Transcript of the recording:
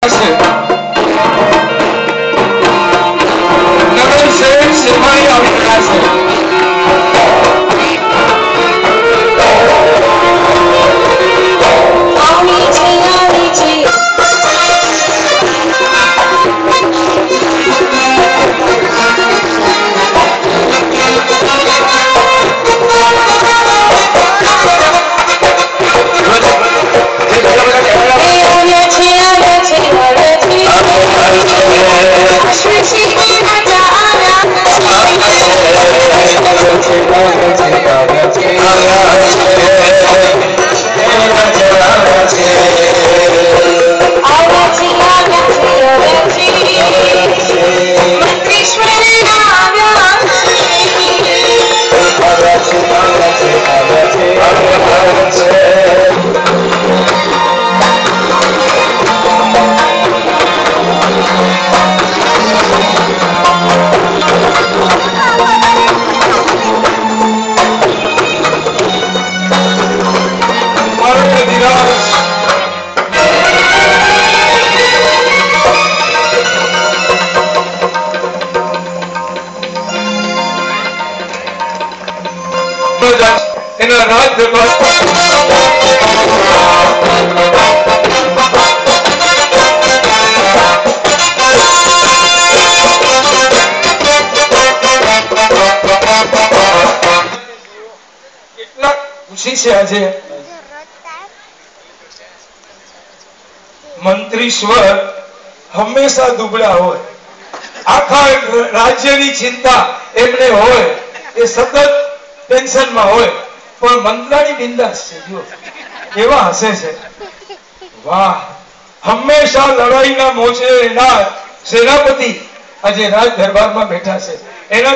મંત્રીશ્વર હંમેશા દુબળા હોય, આખા રાજ્યની ચિંતા એમને હોય, એ સતત ટેન્શનમાં હોય, પણ મંત્રાણી બિંદાસ છે, જો કેવા હસે છે, વાહ! હંમેશા લડાઈના મોજે રહેનાર સેનાપતિ આજે રાજ દરબારમાં બેઠા છે. એના